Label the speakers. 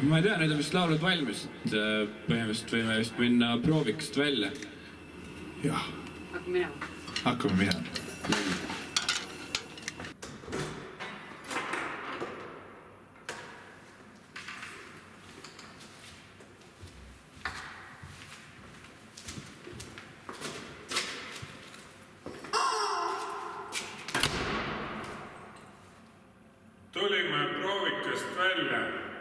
Speaker 1: Ma ei tea, need on vist laulud valmis, et põhimõtteliselt võime vist minna proovikast välja.
Speaker 2: Jah.
Speaker 3: Hakkame minema.
Speaker 2: Hakkame minema.
Speaker 4: Tulime proovikast välja.